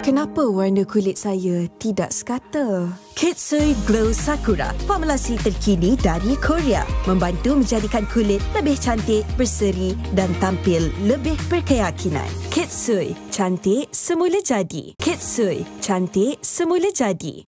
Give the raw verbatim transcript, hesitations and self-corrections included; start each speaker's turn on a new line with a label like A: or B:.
A: Kenapa warna kulit saya tidak sekata? Kitsui Glow Sakura, formulasi terkini dari Korea, membantu menjadikan kulit lebih cantik, berseri dan tampil lebih berkeyakinan. Kitsui, cantik semula jadi. Kitsui, cantik semula jadi.